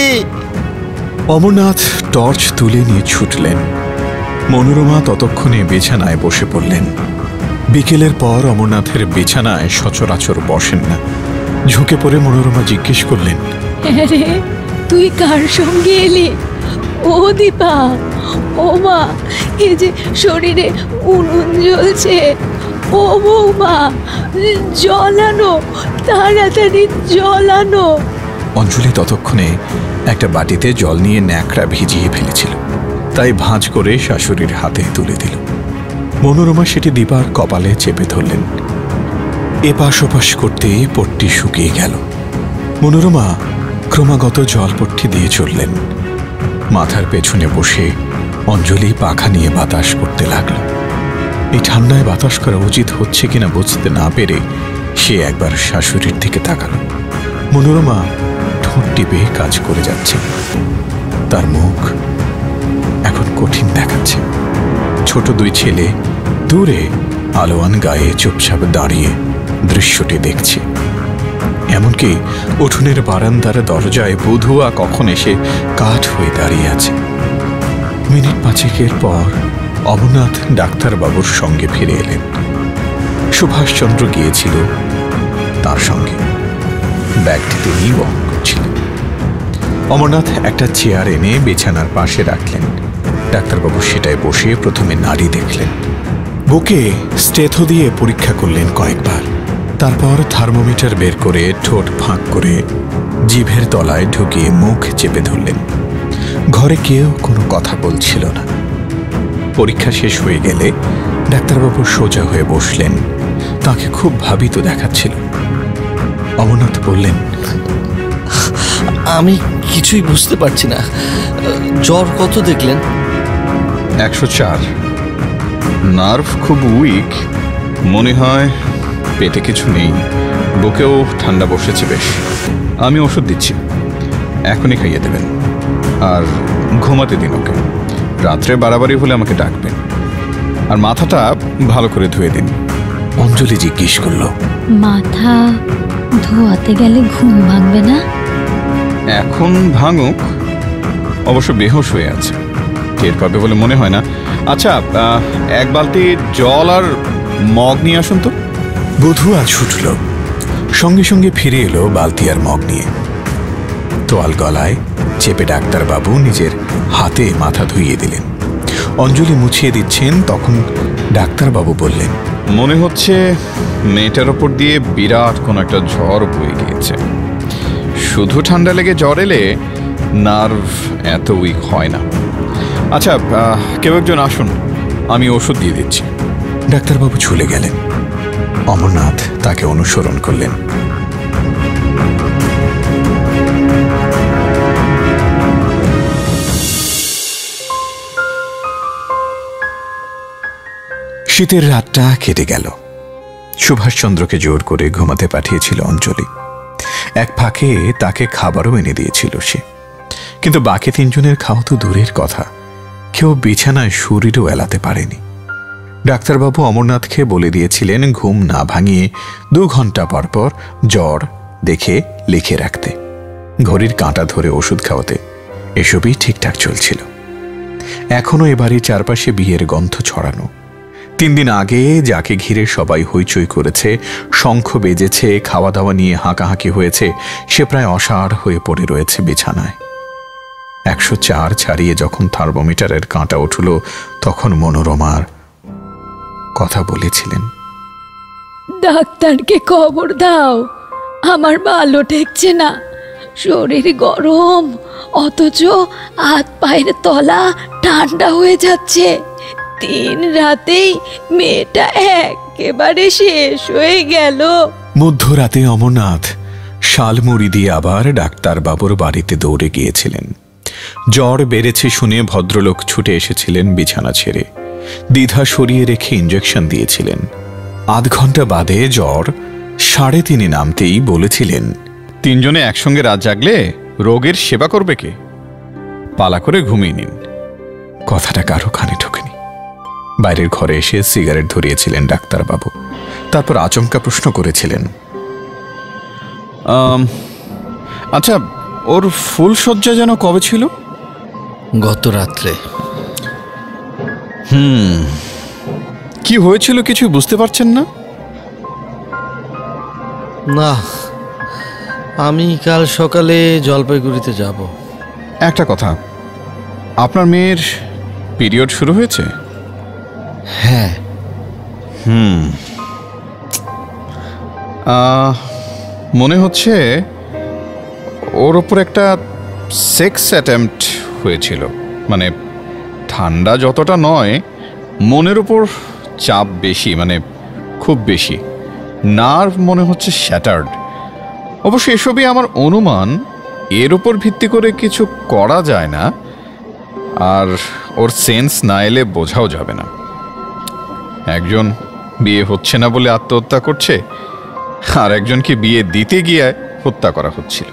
অমরনাথ টর্চ তুলে নিয়ে ছুটলেন। মনোরমা ততক্ষণে বিছানায় বসে পড়লেন। বিকেলের পর অমরনাথের বিছানায় সচরাচর বসেন না। ঝুঁকে পড়ে মনোরমা জিজ্ঞেস করলেন, আরে তুই কার সঙ্গে এলি? ও দীপা, ও মা, এই যে শরীরে উনুন জ্বলছে। ও বৌমা, জ্বলানো, তাড়াতাড়ি জ্বলানো। অঞ্জলি ততক্ষণে একটা বাটিতে জল নিয়ে ন্যাকড়া ভিজিয়ে ফেলেছিল, তাই ভাঁজ করে শাশুড়ির হাতে তুলে দিল। মনোরমা সেটি দীপার কপালে চেপে ধরলেন। এপাশ ওপাশ করতে পট্টি শুকিয়ে গেল। মনোরমা ক্রমাগত জলপট্টি দিয়ে চললেন। মাথার পেছনে বসে অঞ্জলি পাখা নিয়ে বাতাস করতে লাগল। এই ঠান্ডায় বাতাস করা উচিত হচ্ছে কিনা বুঝতে না পেরে সে একবার শাশুড়ির দিকে তাকাল। মনোরমা ঠোঁট টিপে কাজ করে যাচ্ছে। তার মুখ এখন কঠিন দেখাচ্ছে। ছোট দুই ছেলে দূরে আলোয়ান গায়ে চুপচাপ দাঁড়িয়ে দৃশ্যটি দেখছে। এমনকি উঠোনের বারান্দার দরজায় বধূয়া কখন এসে কাঠ হয়ে দাঁড়িয়ে আছে। মিনিট পাঁচেকের পর অমরনাথ ডাক্তারবাবুর সঙ্গে ফিরে এলেন। সুভাষচন্দ্র গিয়েছিল তার সঙ্গে। ব্যাগটি তিনি বহন করছিলেন। অমরনাথ একটা চেয়ার এনে বিছানার পাশে রাখলেন। ডাক্তারবাবু সেটায় বসে প্রথমে নাড়ি দেখলেন। বুকে স্টেথো দিয়ে পরীক্ষা করলেন কয়েকবার। তারপর থার্মোমিটার বের করে ঠোঁট ফাঁক করে জিভের তলায় ঢুকিয়ে মুখ চেপে ধরলেন। ঘরে কেউ কোনো কথা বলছিল না। পরীক্ষা শেষ হয়ে গেলে ডাক্তারবাবু সোজা হয়ে বসলেন। তাকে খুব ভাবিত দেখাচ্ছিল। অমরনাথ বললেন, আমি কিছুই বুঝতে পারছি না। জ্বর কত দেখলেন? 104। নার্ভ খুব উইক, মনে হয় পেটে কিছু নেই। বুকেও ঠান্ডা বসেছে বেশ। আমি ওষুধ দিচ্ছি, এখনই খাইয়ে দেবেন। আর ঘুমাতে দিন ওকে। রাত্রে বাড়াবাড়ি হলে আমাকে ডাকবেন। আর মাথাটা ভালো করে ধুয়ে দিন। অঞ্জলি জিজ্ঞেস করল, মাথা ধোয়াতে গেলে ঘুম ভাঙবে না? এখন ভাঙুক, অবশ্য বেহুশ হয়ে আছে, টের পাবে বলে মনে হয় না। আচ্ছা, এক বালতি জল আর মগ নিয়ে আসুন তো। বধূয়া ছুটল, সঙ্গে সঙ্গে ফিরে এলো বালতি আর মগ নিয়ে। তোয়াল গলায় চেপে ডাক্তারবাবু নিজের হাতে মাথা ধুইয়ে দিলেন। অঞ্জলি মুছিয়ে দিচ্ছেন, তখন ডাক্তারবাবু বললেন, মনে হচ্ছে মেয়েটার ওপর দিয়ে বিরাট কোনো একটা ঝড় বয়ে গিয়েছে। শুধু ঠান্ডা লেগে জ্বর এলে নার্ভ এত উইক হয় না। আচ্ছা, কেউ একজন আসুন, আমি ওষুধ দিয়ে দিচ্ছি। ডাক্তারবাবু চলে গেলেন। অমরনাথ তাকে অনুসরণ করলেন। শীতের রাতটা কেটে গেল। সুভাষচন্দ্রকে জোর করে ঘুমাতে পাঠিয়েছিল অঞ্জলি। এক ফাঁকে তাকে খাবারও এনে দিয়েছিল সে, কিন্তু বাকি তিনজনের খাওয়া তো দূরের কথা, কেউ বিছানায় শরীরও এলাতে পারেনি। ডাক্তারবাবু অমরনাথকে বলে দিয়েছিলেন ঘুম না ভাঙিয়ে 2 ঘন্টা পর পর জ্বর দেখে লিখে রাখতে, ঘড়ির কাঁটা ধরে ওষুধ খাওয়াতে। এসবই ঠিকঠাক চলছিল। এখনো এবারই চারপাশে বিয়ের গন্ধ ছড়ানো। 3 দিন আগে যাকে ঘিরে সবাই হইচই করেছে, শঙ্খ বেজেছে, খাওয়া দাওয়া নিয়ে হাঁকাহাঁকি হয়েছে, সে প্রায় অসাড় হয়ে পড়ে রয়েছে বিছানায়। 104 ছাড়িয়ে যখন থার্মোমিটারের কাঁটা উঠল, তখন মনোরমার কথা বলেছিলেন, ডাক্তারকে খবর দাও, আমার ভালো ঠেকছে না, শরীর গরম, অথচ হাত পায়ের তলা ঠান্ডা হয়ে যাচ্ছে। 3 রাতেই মেয়েটা একেবারে শেষ হয়ে গেল। মধ্যরাতে অমরনাথ শালমুড়ি দিয়ে আবার ডাক্তারবাবুর বাড়িতে দৌড়ে গিয়েছিলেন। জ্বর বেড়েছে শুনে ভদ্রলোক ছুটে এসেছিলেন বিছানা ছেড়ে, দ্বিধা সরিয়ে রেখে ইঞ্জেকশন দিয়েছিলেন। 8 ঘন্টা বাদে জ্বর 3.5 নামতেই বলেছিলেন, 3 জনে একসঙ্গে রাত জাগলে রোগের সেবা করবে কে? পালা করে ঘুমিয়ে নিন। কথাটা কারো কানে ঢোকেনি। বাইরের ঘরে এসে সিগারেট ধরিয়েছিলেন ডাক্তারবাবু। তারপর আচমকা প্রশ্ন করেছিলেন, আচ্ছা, ওর ফুল শয্যা যেন কবে ছিল? গত রাত্রে। কি হয়েছিল কিছু বুঝতে পারছেন না? না, আমি কাল সকালে জলপাইগুড়িতে যাব। একটা কথা, আপনার মেয়ের পিরিয়ড শুরু হয়েছে? হ্যাঁ। মনে হচ্ছে ওর ওপর একটা সেক্স অ্যাটেম্পট হয়েছিল। মানে ঠান্ডা যতটা নয়, মনের ওপর চাপ বেশি, মানে খুব বেশি। নার্ভ মনে হচ্ছে শ্যাটার্ড। অবশ্য এসবই আমার অনুমান, এর ওপর ভিত্তি করে কিছু করা যায় না, আর ওর সেন্স না এলে বোঝাও যাবে না। একজন বিয়ে হচ্ছে না বলে আত্মহত্যা করছে, আর একজনকে বিয়ে দিতে গিয়ে হত্যা করা হচ্ছিল।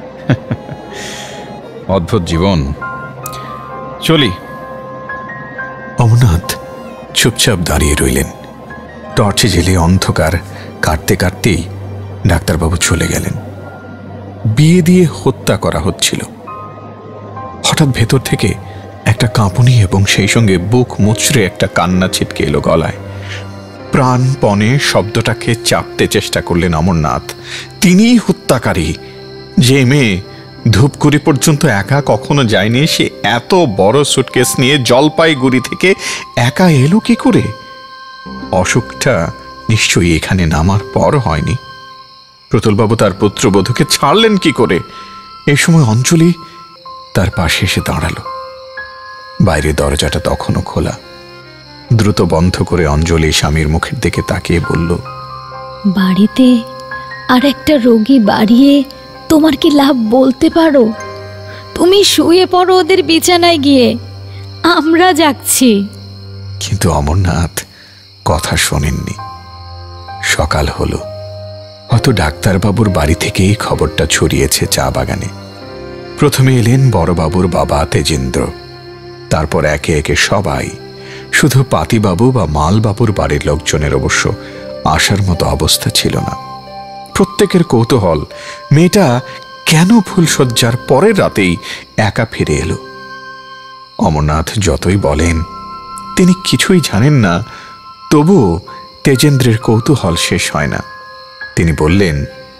অদ্ভুত জীবন। চলি। অমরনাথ চুপচাপ দাঁড়িয়ে রইলেন। টর্চে জেলে অন্ধকার কাটতে কাটতেই ডাক্তারবাবু চলে গেলেন। বিয়ে দিয়ে হত্যা করা হচ্ছিল। হঠাৎ ভেতর থেকে একটা কাঁপুনি এবং সেই সঙ্গে বুক মুচড়ে একটা কান্না ছিটকে এলো গলায়। প্রাণপণে শব্দটাকে চাপতে চেষ্টা করলেন অমরনাথ। তিনিই হত্যাকারী। যে মেয়ে ধূপগুড়ি পর্যন্ত একা কখনো যায়নি, সে এত বড় সুটকেস নিয়ে জলপাইগুড়ি থেকে একা এলো কি করে? অসুখটা নিশ্চয়ই এখানে নামার পর হয়নি। প্রতুলবাবু তার পুত্রবধূকে ছাড়লেন কি করে? এই সময় অঞ্জলি তার পাশে এসে দাঁড়ালো। বাইরে দরজাটা তখনও খোলা। দ্রুত বন্ধ করে অঞ্জলি স্বামীর মুখের দিকে তাকিয়ে বলল, বাড়িতে আর একটা রোগী বাড়িয়ে তোমার কি লাভ বলতে পারো? তুমি শুয়ে পড়ো ওদের বিছানায় গিয়ে, আমরা যাচ্ছি। কিন্তু অমরনাথ কথা শোনেননি। সকাল হলো। হয়তো ডাক্তারবাবুর বাড়ি থেকেই খবরটা ছড়িয়েছে চা বাগানে। প্রথমে এলেন বড়বাবুর বাবা তেজেন্দ্র, তারপর একে একে সবাই। শুধু পাতিবাবু বা মালবাবুর বাড়ির লোকজনের অবশ্য আসার মতো অবস্থা ছিল না। প্রত্যেকের কৌতূহল মেয়েটা কেন ফুলশয্যার পরের রাতেই একা ফিরে এলো। অমরনাথ যতই বলেন তিনি কিছুই জানেন না, তবুও তেজেন্দ্রের কৌতূহল শেষ হয় না। তিনি বললেন,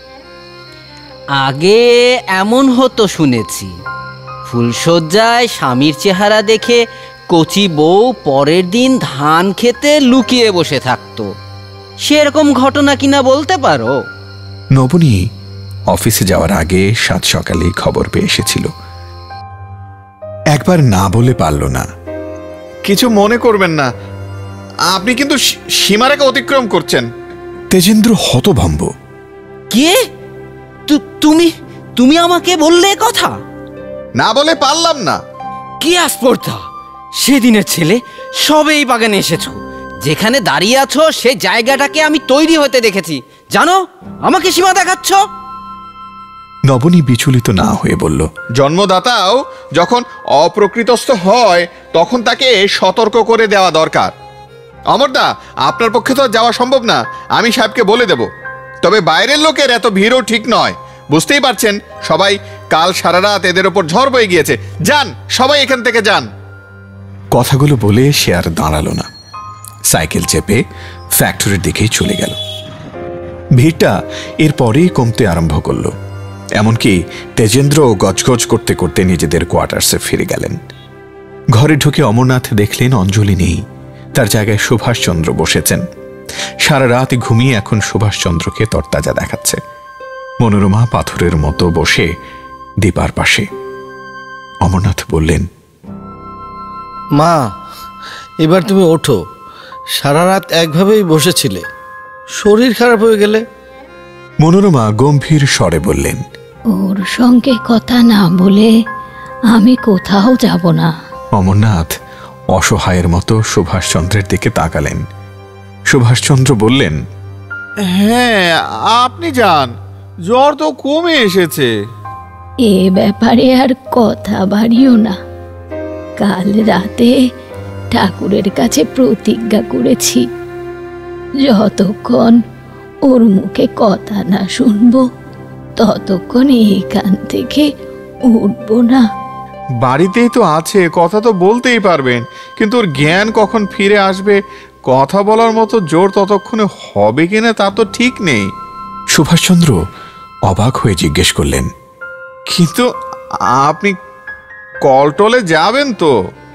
আগে এমন হতো শুনেছি, ফুলশয্যায় স্বামীর চেহারা দেখে কচি বউ পরের দিন ধান খেতে লুকিয়ে বসে থাকতো। সেরকম ঘটনা কিনা বলতে পারো? নবনী অফিসে যাওয়ার আগে সাত সকালে খবর পেয়ে এসেছিল। একবার না বলে পারল না। কিছু মনে করবেন না, আপনি কিন্তু সীমারেখা অতিক্রম করছেন। তেজেন্দ্র হতভম্ব। কে? তুমি তুমি আমাকে বললে কথা? না বলে পারলাম না। কি আস্পর্ধা! সেদিনের ছেলে সবে এই বাগানে এসেছো, যেখানে দাঁড়িয়ে আছো সে জায়গাটাকে আমি তৈরি হতে দেখেছি, জানো? আমাকে সীমা দেখাচ্ছ? নবনী বিচলিত না হয়ে বলল, জন্মদাতাও যখন অপ্রকৃতস্থ হয় তখন তাকে সতর্ক করে দেওয়া দরকার। অমরদা, আপনার পক্ষে তো যাওয়া সম্ভব না, আমি সাহেবকে বলে দেব। তবে বাইরের লোকের এত ভিড়ও ঠিক নয়, বুঝতেই পারছেন। সবাই কাল সারা রাত এদের ওপর ঝড় বয়ে গিয়েছে। যান, সবাই এখান থেকে যান। কথাগুলো বলে সে আর দাঁড়ালো না, সাইকেল চেপে ফ্যাক্টরির দিকেই চলে গেল। ভিড়টা এরপরেই কমতে আরম্ভ করলো। এমনকি তেজেন্দ্র গজগজ করতে করতে নিজেদের কোয়ার্টার্সে ফিরে গেলেন। ঘরে ঢুকে অমরনাথ দেখলেন অঞ্জলি নেই, তার জায়গায় সুভাষচন্দ্র বসেছেন। সারা রাত ঘুমিয়ে এখন সুভাষচন্দ্রকে তরতাজা দেখাচ্ছে। মনোরমা পাথরের মতো বসে দীপার পাশে। অমরনাথ বললেন, মা, এবার তুমি ওঠো। সারা রাত একভাবেই বসেছিলে, শরীর খারাপ হয়ে গেলে। মনোরমা গম্ভীর স্বরে বললেন, ওর সঙ্গে কথা না বলে আমি কোথাও যাব না। অমরনাথ অসহায়ের মতো সুভাষচন্দ্রের দিকে তাকালেন। সুভাষচন্দ্র বললেন, হ্যাঁ, আপনি যান, জ্বর তো কমে এসেছে। এ ব্যাপারে আর কথা বাড়িও না। কাল রাতে ঠাকুরের কাছে প্রতিজ্ঞা করেছি, যতক্ষণ ওর মুখে কথা না শুনবো ততক্ষণ এখান থেকে উঠব না। বাড়িতেই তো আছে, কথা তো বলতেই পারবেন, কিন্তু ওর জ্ঞান কখন ফিরে আসবে, কথা বলার মতো জোর ততক্ষণে হবে কিনা তা তো ঠিক নেই। সুভাষচন্দ্র অবাক হয়ে জিজ্ঞেস করলেন, কিন্তু আপনি কলটলে যাবেন তো?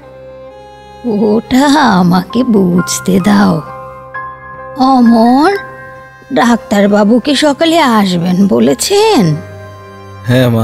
ওটা আমাকে বুঝতে দাও। অমর, ডাক্তারবাবুকে সকালে আসবেন বলেছেন? হ্যাঁ মা।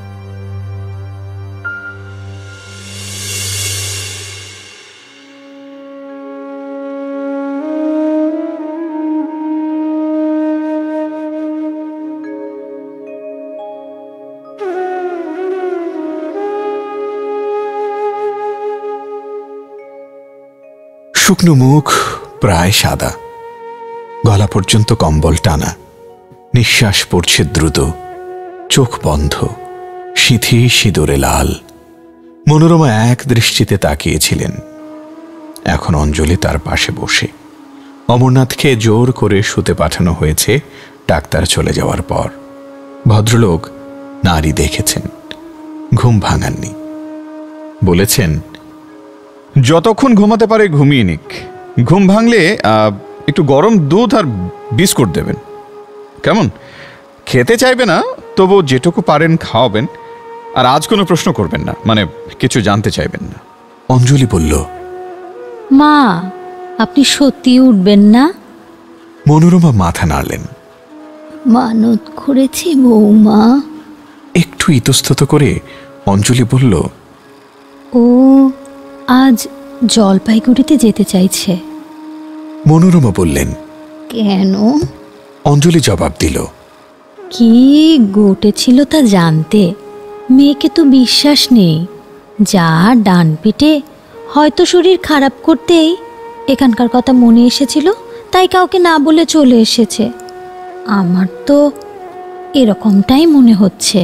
শুকনো মুখ, প্রায় সাদা, গলা পর্যন্ত কম্বল টানা, নিঃশ্বাস পড়ছে দ্রুত, চোখ বন্ধ, সিঁথি সিঁদুরে লাল। মনোরমা এক দৃষ্টিতে তাকিয়েছিলেন। এখন অঞ্জলি তার পাশে বসে। অমরনাথকে জোর করে শুতে পাঠানো হয়েছে ডাক্তার চলে যাওয়ার পর। ভদ্রলোক নারী দেখেছেন, ঘুম ভাঙাননি। বলেছেন, যতক্ষণ ঘুমাতে পারে ঘুমিয়ে নিক, ঘুম ভাঙলে একটু গরম দুধ আর বিস্কুট দেবেন, কেমন? খেতে চাইবে না, তবু যেটুকু পারেন খাওয়াবেন, আর আজ কোনো প্রশ্ন করবেন না, মানে কিছু জানতে চাইবেন না। অঞ্জলি বলল, মা, আপনি সত্যি উঠবেন না? মনোরমা মাথা নাড়লেন। মানত করেছি বৌমা। একটু ইতস্তত করে অঞ্জলি বলল, ও আজ জলপাইগুড়িতে যেতে চাইছে। মনোরমা বললেন, কেন? অঞ্জলি জবাব দিল, কি ঘটেছিল তা জানতে। মেয়েকে তো বিশ্বাস নেই, যা ডান পিটে হয়তো শরীর খারাপ করতেই এখানকার কথা মনে এসেছিল, তাই কাউকে না বলে চলে এসেছে। আমার তো এরকমটাই মনে হচ্ছে।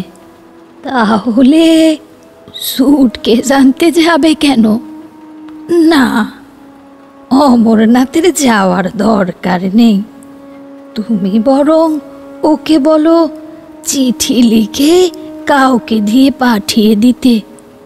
তাহলে সুটকেস আনতে যাবে কেন? না, অমরনাথের যাওয়ার দরকার নেই। তুমি বরং ওকে বলো চিঠি লিখে কাউকে দিয়ে পাঠিয়ে দিতে।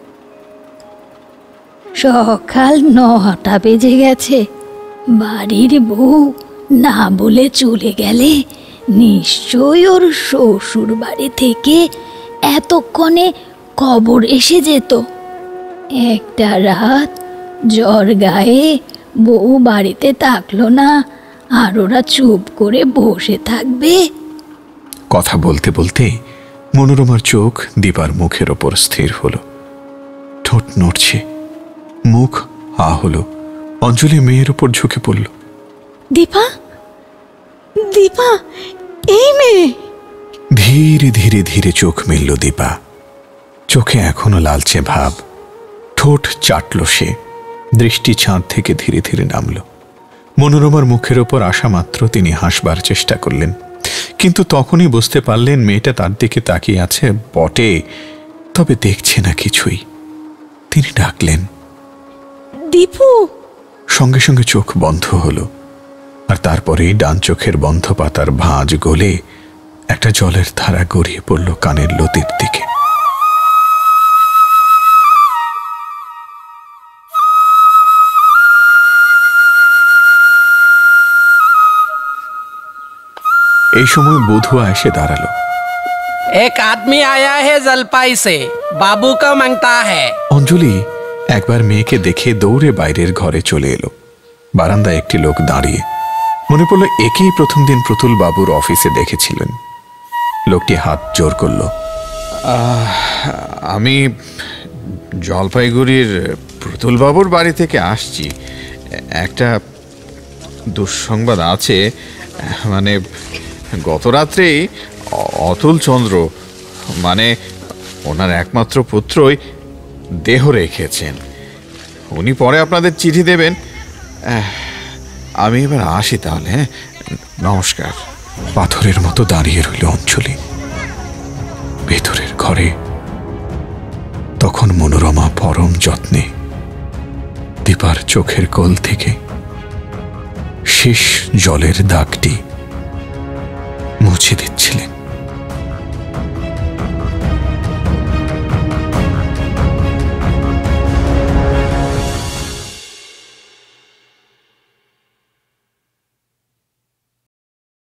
সকাল 9টা বেজে গেছে। বাড়ির বউ না বলে চলে গেলে নিশ্চয়ই ওর শ্বশুর বাড়ি থেকে এতক্ষণে খবর এসে যেত। একটা রাত জ্বর গায়ে বউ বাড়িতে থাকলো না, আর ওরা চুপ করে বসে থাকবে? কথা বলতে বলতে মনোরমার চোখ দীপার মুখের ওপর স্থির হলো। ঠোঁট নড়ছে, মুখ হা হলো। অঞ্জলি মেয়ের ওপর ঝুঁকে পড়ল। দীপা, দীপা, এই মেয়ে। ধীরে ধীরে ধীরে চোখ মেলল দীপা। চোখে এখনো লালচে ভাব। ঠোঁট চাটল সে। দৃষ্টি ছাদ থেকে ধীরে ধীরে নামল। মনোরমার মুখের ওপর আসা মাত্র তিনি হাসবার চেষ্টা করলেন, কিন্তু তখনই বুঝতে পারলেন মেয়েটা তার দিকে তাকিয়ে আছে বটে, তবে দেখছে না কিছুই। তিনি ডাকলেন, দীপু। সঙ্গে সঙ্গে চোখ বন্ধ হলো, আর তারপরেই ডান চোখের বন্ধ পাতার ভাঁজ গলে একটা জলের ধারা গড়িয়ে পড়ল কানের লতির দিকে। এই সময় বধুয়া এসে দাঁড়ালো। এক আদমি আয়া হে জলপাই সে, বাবু কা মাংতা হে। অঞ্জলি একবার মেয়েকে দেখে দৌড়ে বাইরের ঘরে চলে এলো। বারান্দায় একটি লোক দাঁড়িয়ে। মনে পড়ল একেই প্রথম দিন প্রতুল বাবুর অফিসে দেখেছিলেন। লোকটি হাত জোর করল। আমি জলপাইগুড়ির প্রতুল বাবুর বাড়ি থেকে আসছি। একটা দুঃসংবাদ আছে। মানে গত রাত্রেই অতুল চন্দ্র, মানে ওনার একমাত্র পুত্রই দেহ রেখেছেন। উনি পরে আপনাদের চিঠি দেবেন। আমি এবার আসি তাহলে। হ্যাঁ, নমস্কার। পাথরের মতো দাঁড়িয়ে রইল অঞ্জলি। ভেতরের ঘরে তখন মনোরমা পরম যত্নে দীপার চোখের কোল থেকে শেষ জলের দাগটি